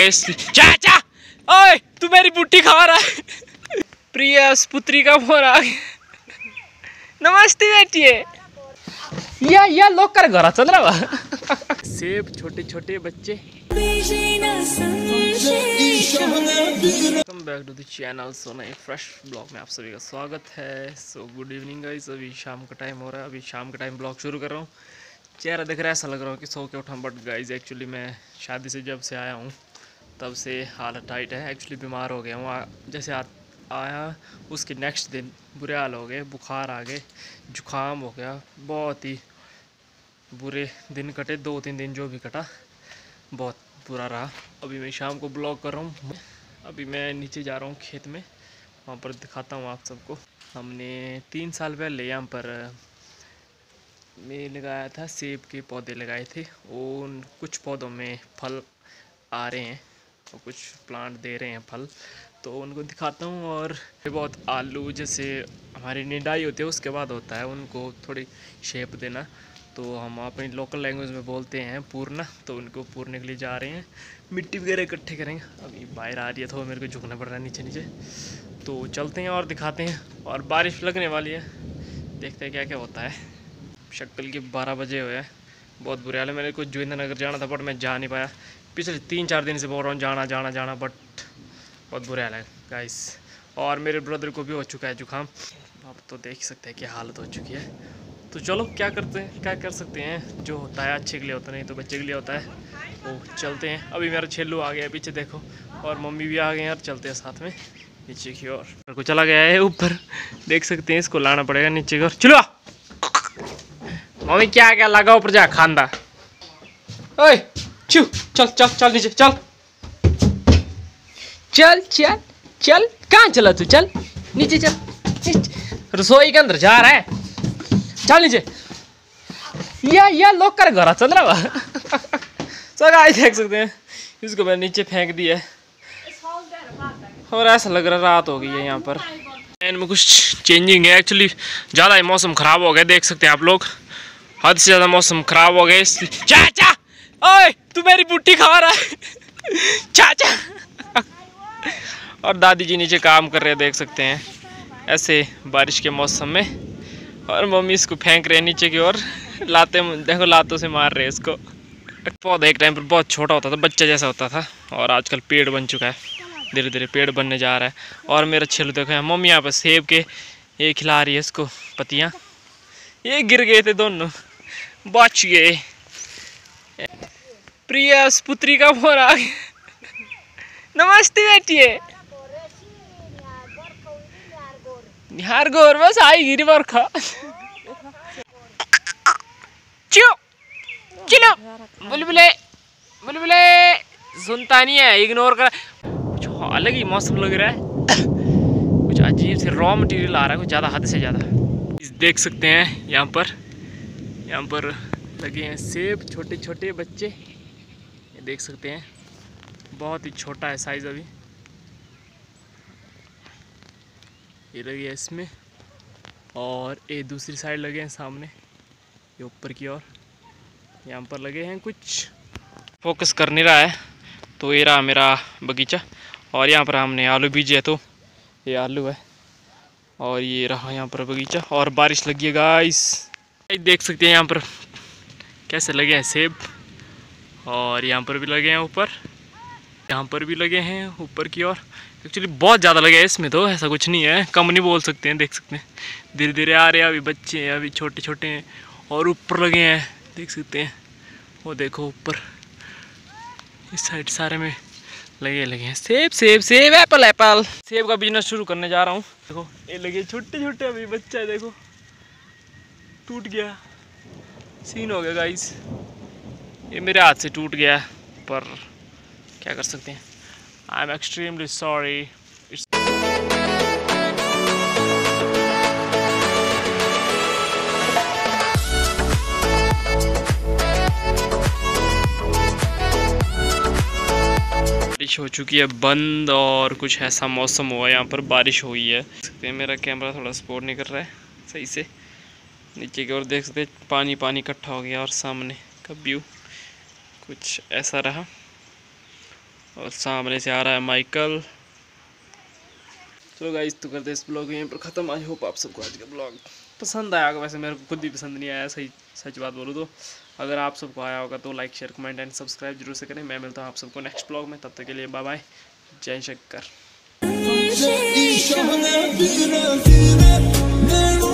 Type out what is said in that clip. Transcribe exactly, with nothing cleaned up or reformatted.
चाचा, ओए तू मेरी बुट्टी खा रहा है। प्रिया पुत्री का फोन आ गया। नमस्ते बेटिए। या या लोग कर घर चल रहा है। सेब छोटे छोटे बच्चे। Welcome back to the channel Sona fresh blog में आप सभी का स्वागत है। सो गुड इवनिंग गाइस, अभी शाम का टाइम हो रहा है। अभी शाम का टाइम ब्लॉग शुरू कर रहा हूँ। चेहरा दिख रहा है, ऐसा लग रहा है कि सो के उठा, बट गाइस एक्चुअली मैं शादी से जब से आया हूँ तब से हालत टाइट है। एक्चुअली बीमार हो गया हूँ। जैसे आ, आया उसके नेक्स्ट दिन बुरे हाल हो गए, बुखार आ गए, जुकाम हो गया, बहुत ही बुरे दिन कटे। दो तीन दिन जो भी कटा बहुत बुरा रहा। अभी मैं शाम को ब्लॉग कर रहा हूँ। अभी मैं नीचे जा रहा हूँ खेत में, वहाँ पर दिखाता हूँ आप सबको। हमने तीन साल पहले यहाँ पर मैं लगाया था, सेब के पौधे लगाए थे। उन कुछ पौधों में फल आ रहे हैं और कुछ प्लांट दे रहे हैं फल, तो उनको दिखाता हूँ। और बहुत आलू जैसे हमारी निडाई होती है उसके बाद होता है, उनको थोड़ी शेप देना, तो हम अपनी लोकल लैंग्वेज में बोलते हैं पूरना। तो उनको पूरने के लिए जा रहे हैं, मिट्टी वगैरह इकट्ठे करेंगे। अभी बाहर आ रही है तो मेरे को झुकना पड़ रहा है नीचे नीचे, तो चलते हैं और दिखाते हैं। और बारिश लगने वाली है, देखते हैं क्या क्या होता है। शक्ल के बारह बजे हुए हैं, बहुत बुरे हाल है। मेरे को जोगिंदर नगर जाना था बट मैं जा नहीं पाया। पिछले तीन चार दिन से बोल रहा हूँ जाना जाना जाना, बट बहुत बुरे हाल है गाइस। और मेरे ब्रदर को भी हो चुका है जुकाम, आप तो देख सकते हैं कि हालत हो चुकी है। तो चलो क्या करते हैं, क्या कर सकते हैं, जो होता है अच्छे के लिए होता है, नहीं तो बच्चे के लिए होता है। तो चलते हैं। अभी मेरा छेल्लू आ गया पीछे देखो, और मम्मी भी आ गए हैं, और चलते हैं साथ में नीचे की ओर। मेरे को चला गया है ऊपर, देख सकते हैं, इसको लाना पड़ेगा नीचे की ओर। चलो मम्मी क्या क्या लगा ऊपर जा खांदा। ओए चू चल चल चल नीचे चल चल चल चल। कहाँ चला तू, चल नीचे चल। रसोई के अंदर जा रहा है, चल नीचे। या या लोग कर घर चल रहा है। सो गाइस देख सकते हैं, इसको मैं नीचे फेंक दिया और ऐसा लग रहा रात हो गई है यहाँ पर। इनमें कुछ चेंजिंग है एक्चुअली, ज़्यादा ही मौसम ख़राब हो गया, देख सकते हैं आप लोग, हद से ज़्यादा मौसम ख़राब हो गया इसलिए। चाचा, ओए तू मेरी बुट्टी खा रहा है। चाचा। और दादी जी नीचे काम कर रहे हैं, देख सकते हैं, ऐसे बारिश के मौसम में। और मम्मी इसको फेंक रहे हैं नीचे की ओर, लाते देखो लातों से मार रहे हैं इसको। पौधा एक टाइम पर बहुत छोटा होता था, बच्चा जैसा होता था, और आजकल पेड़ बन चुका है, धीरे धीरे पेड़ बनने जा रहा है। और मेरा छिल देखो है, मम्मी यहाँ पर सेब के ये खिला रही है इसको पत्तियाँ। ये गिर गए थे दोनों, बच गए। प्रिया पुत्री का फोन आ गया। नमस्ते बेटिए। निहार गोर बस आई गिरी बरखा। चलो बुलबुले बुलबुले सुनता नहीं है, इग्नोर कर। कुछ अलग ही मौसम लग रहा है, कुछ अजीब से रॉ मटेरियल आ रहा है, कुछ ज़्यादा, हद से ज़्यादा। देख सकते हैं यहाँ पर यहाँ पर लगे हैं सेब, छोटे छोटे बच्चे, ये देख सकते हैं, बहुत ही छोटा है साइज़ अभी। ये लगे हैं इसमें, और ये दूसरी साइड लगे हैं सामने, ये ऊपर की ओर यहाँ पर लगे हैं। कुछ फोकस कर नहीं रहा है, तो ये रहा मेरा बगीचा। और यहाँ पर हमने आलू बीजे है, तो ये आलू है, और ये रहा यहाँ पर बगीचा। और बारिश लगी है गाइस, देख सकते हैं यहाँ पर कैसे लगे हैं सेब। और यहाँ पर भी लगे हैं ऊपर, यहाँ पर भी लगे हैं ऊपर की ओर। एक्चुअली बहुत ज़्यादा लगे हैं इसमें, तो ऐसा कुछ नहीं है, कम नहीं बोल सकते हैं। देख सकते हैं धीरे धीरे आ रहे हैं, अभी बच्चे हैं, अभी छोटे छोटे हैं। और ऊपर लगे हैं, देख सकते हैं, वो देखो ऊपर इस साइड सारे में लगे लगे हैं सेब सेब सेब, एप्पल एप्पल। सेब का बिजनेस शुरू करने जा रहा हूँ। देखो ये लगे छोटे छोटे, अभी बच्चा है, देखो टूट गया, सीन हो गया गाइस। ये मेरे हाथ से टूट गया, पर क्या कर सकते हैं। I am extremely sorry. बारिश हो चुकी है बंद, और कुछ ऐसा मौसम हुआ, यहाँ पर बारिश हुई है। देख सकते हैं मेरा कैमरा थोड़ा सपोर्ट नहीं कर रहा है सही से। नीचे की ओर देख सकते हैं पानी पानी इकट्ठा हो गया, और सामने का व्यू कुछ ऐसा रहा। और सामने से आ रहा है माइकल। चलो गाइस, तो करते इस ब्लॉग यहीं पर ख़त्म। आई होप आप सबको आज का ब्लॉग पसंद आया होगा। वैसे मेरे को खुद भी पसंद नहीं आया, सही सच बात बोलूँ तो। अगर आप सबको आया होगा तो like share comment and subscribe जरूर से करें। मैं मिलता हूँ आप सबको नेक्स्ट ब्लॉग में, तब तक के लिए बाय बाय, जय शंकर।